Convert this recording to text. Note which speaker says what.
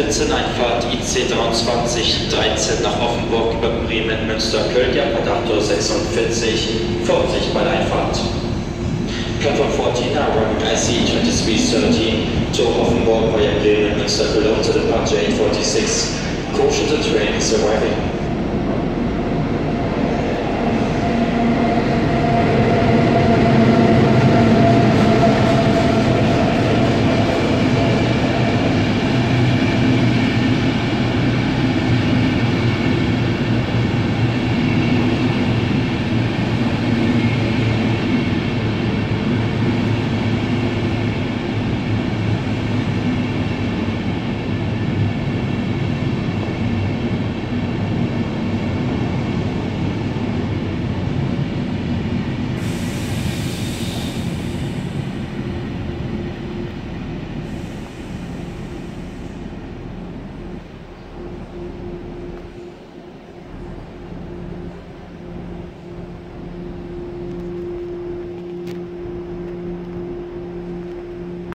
Speaker 1: 14 Einfahrt IC 2313 nach Offenburg über Bremen, Münster, Köln, Jahrpadato 46, Vorsicht bei der Einfahrt. Platform 14 now running IC 2313 to Offenburg via Bremen, Münster, below to departure 846. Caution, the train is arriving.